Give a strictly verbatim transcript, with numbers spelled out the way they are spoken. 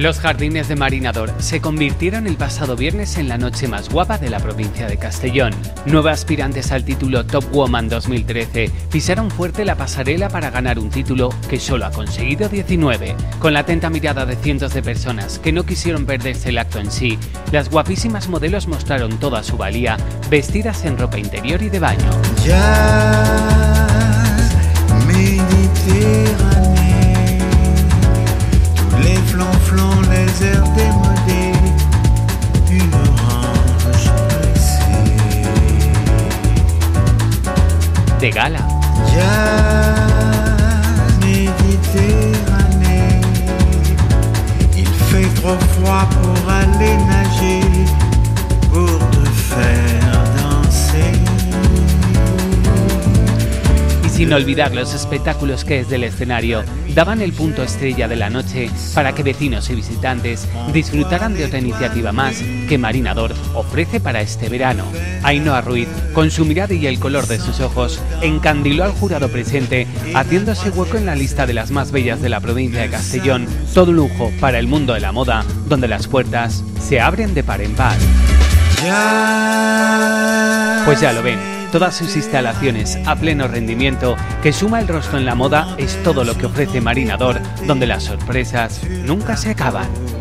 Los jardines de Marinador se convirtieron el pasado viernes en la noche más guapa de la provincia de Castellón. Nueve aspirantes al título Top Woman dos mil trece pisaron fuerte la pasarela para ganar un título que solo ha conseguido diecinueve. Con la atenta mirada de cientos de personas que no quisieron perderse el acto en sí, las guapísimas modelos mostraron toda su valía, vestidas en ropa interior y de baño. Jazz, Méditerranée, tous les flonflons, les airs démodés, une orange pressée. De gala. Jazz, Méditerranée, il fait trop froid pour aller nager, pour te faire danser. Sin olvidar los espectáculos que desde el escenario daban el punto estrella de la noche para que vecinos y visitantes disfrutaran de otra iniciativa más que Marinador ofrece para este verano. Ainhoa Ruiz, con su mirada y el color de sus ojos, encandiló al jurado presente, haciéndose hueco en la lista de las más bellas de la provincia de Castellón. Todo lujo para el mundo de la moda, donde las puertas se abren de par en par. Pues ya lo ven. Todas sus instalaciones a pleno rendimiento, que suma el rostro en la moda, es todo lo que ofrece Marinador, donde las sorpresas nunca se acaban.